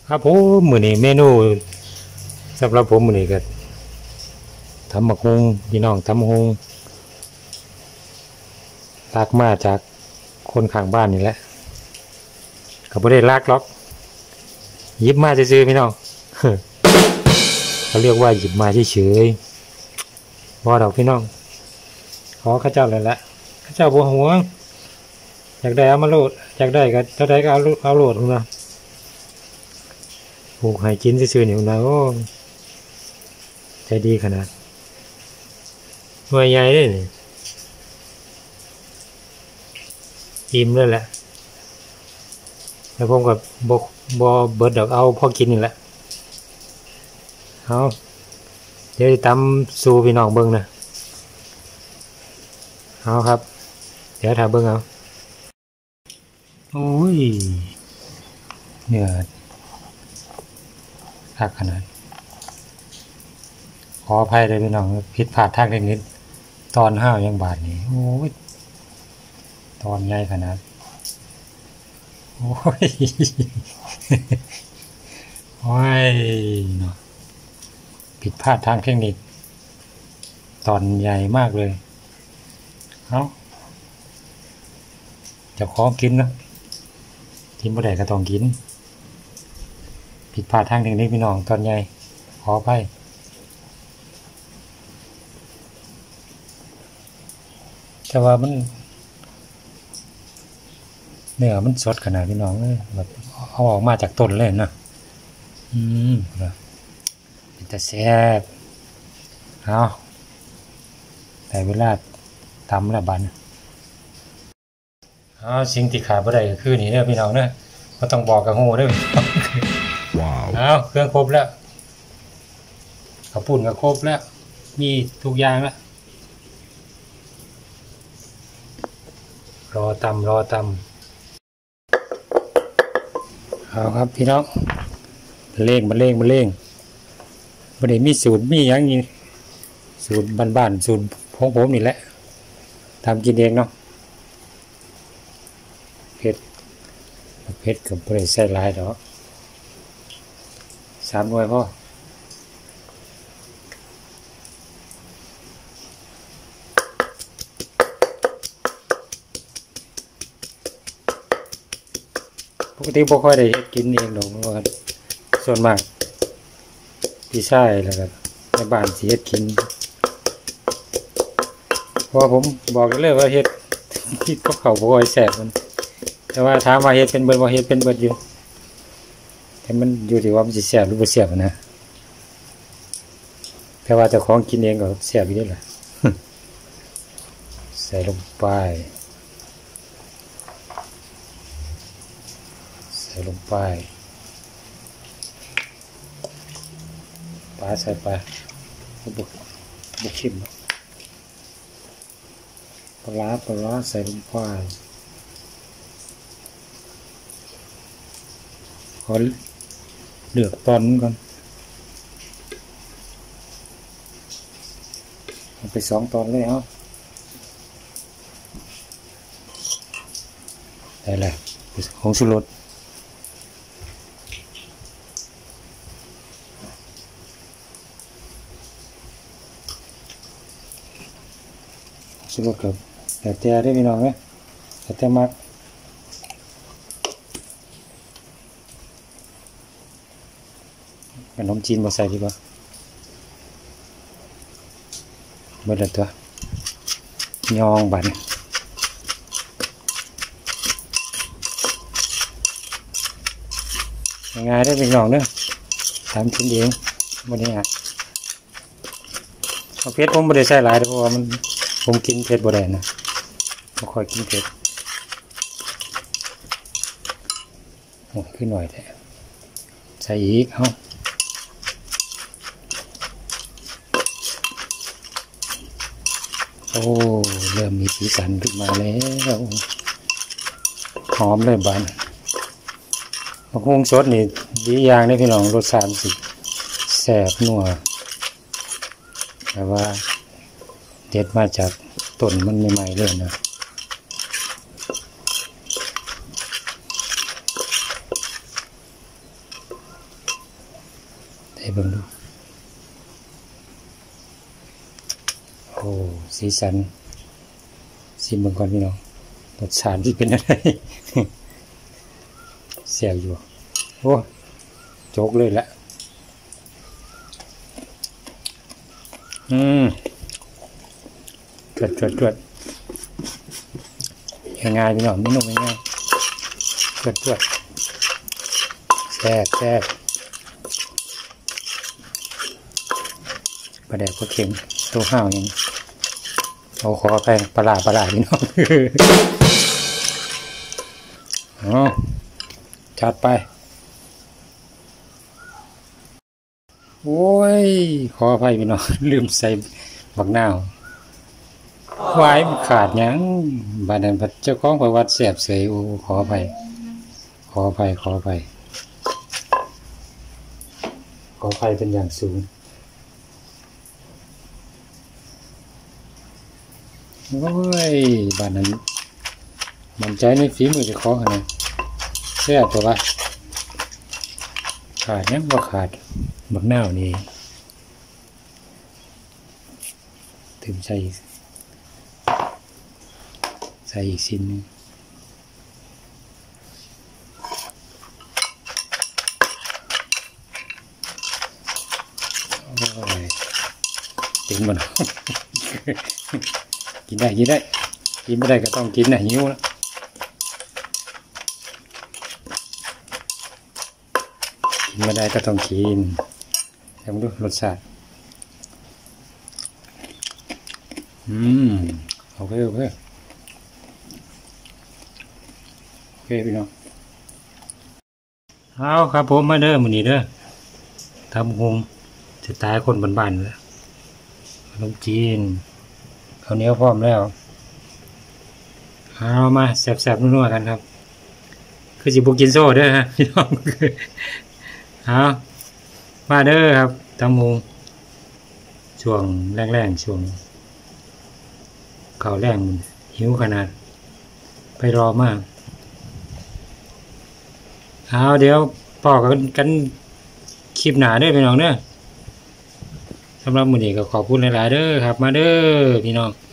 ครับผมมื้อนี้เมนูสำหรับผมมื้อนี้ก็ทำบักฮุงพี่น้องทำบักฮุงลากมาจากคนข้างบ้านนี่แหละก็บ่ได้ลากหรอกหยิบมาซื่อๆพี่น้อง เขาเรียกว่าหยิบมาเฉยๆบ่ดอกพี่น้องขอข้าเจ้าเลยละข้าเจ้าบ่หวงอยากได้เอามาโลดอยากได้ก็เท่าใดก็เอาโลดพุ่นน่ะปลูกให้กินซื่อๆนี่พุ่นน่ะโอ้ใจดีขนาดหน่วยใหญ่เด้นี่อิ่มเลยแหละแล้วผมก็บ่เบิดดอกเอาพอกินนี่แหละเอาเดี๋ยวตำสู่พี่น้องเบิ่งนะเอาครับเดี๋ยวถ่ายเบิ่งเอาโอ้ยเนื้อคักขนาดขออภัยเลยพี่น้องผิดพลาดทางเทคนิคตอนห้าวยังบาดนี่โอ้ยตอนใหญ่ขนาดโอ้ยโอ้ยเนาะผิดพลาดทางเทคนิคตอนใหญ่มากเลยเอาจะขอกินนะกินบ่ได้ก็ต้องกินผิดพลาดทางเทคนิคพี่น้องตอนใหญ่ขออภัยแต่ว่ามันเนื้อมันสดขนาดพี่น้องเลยแบบเอาออกมาจากต้นเลยนะเป็นแต่แซ่บเอาแต่เวลาตำละบันเอาสิ่งที่ขาดบ่ได้ก็คือนี่เด้อพี่น้องเด้อบ่ต้องบอกกับฮู้เด้อว้าวเอาเครื่องครบแล้วข้าวปุ้นก็ครบแล้วมีทุกอย่างแล้วรอตำเอาครับพี่น้องเล่งบ่ได้มีสูตรมีหยังนี่สูตรบ้านๆสูตรของผมนี่แหละทำกินเองเนาะเผ็ดกับบ่ได้ใส่หลายดอก3 หน่วยพอปกติบ่ค่อยได้กินเองดอกเพราะว่าส่วนมากพี่ชายแล้วก็ในบ้านสิเฮ็ดกินเพราะผมบอกเลยว่าเฮ็ดกับข้าวบ่ค่อยแซ่บมันแต่ว่าถามว่าเฮ็ดเป็นเบิดบ่เฮ็ดเป็นเบิดอยู่แต่มันอยู่ที่ว่ามันสิแซ่บหรือบ่แซ่บนะแต่ว่าเจ้าของกินเองก็แซ่บอยู่เด้ล่ะ ใส่ลงไปปลาใส่ไปบุกชิมปลาใส่ลงไปขอเลือกตอนก่อนเอาไป2 ตอนเลยเอาได้เลยของชูรสสุดครับแต่ได้พี่น้องไหมแต่มากขนมจีนมาใส่ดีกว่าเมื่อไรตัวยองบันง่ายได้พี่น้องเนอะทำกินเองวันนี้เอาเพชรผมไม่ได้ใส่หลายเพราะว่าผมกินเผ็ดบ่ได้นะไม่ค่อยกินเผ็ดขึ้นหน่อยแต่ใส่อีกโอ้เริ่มมีสีสันขึ้นมาแล้วหอมเลยบานมะฮุงสดนี่ดีอย่างได้พี่น้องรสชาติสิแซ่บนัวแต่ว่าเด็ดมาจากต้นมันใหม่ๆเลยนะเบิ่งดูโอ้สีสันชิมเบิ่งก่อนพี่น้องรสชาติที่เป็นอะไร เสียอยู่โอ้โจกเลยละจวดง่ายๆพี่น้องไม่นุ่มง่ายๆจวดแซ่บปลาแดกปลาเค็มตัวห้าวอย่างเอาขอไปปลาพี่น้อง จัดไปโอ้ยขออภัยพี่น้อง ลืมใส่บักนาวไว้มันขาดยังบาดนั้นเจ้าของประวัติแสบเสยโอ้ขออภัยเป็นอย่างสูงโอ้ยบาดนั้นมันใจในฝีมือเจ้าของนะแซ่บตัวว่าขาดยังบ่ขาดบักนาวนี่ถึงใส่อีกชิ้นนึงโอ้ยถึงมัน กินได้กินไม่ได้ก็ต้องกินนะหิวแล้วกินไม่ได้ก็ต้องกินลองดูรสชาติโอเคพี่น้องเอาครับผมมาเด้อมื้อนี้เด้อทำหงจะตายคนบ้านๆแล้วขนมจีนข้าวเหนียวพร้อมแล้วเอามาแซ่บๆนัวๆกันครับคือสิบ่กินโซ่เด้อฮะพี่น้องเอามาเด้อครับทำหงช่วงแรงๆช่วงข้าวแรงหิวขนาดไปรอมากเอาเดี๋ยวพอกันคลิปหนาเด้อพี่น้องเด้อสำหรับมื้อนี้ก็ขอบคุณหลายๆเด้อครับมาเด้อพี่น้อง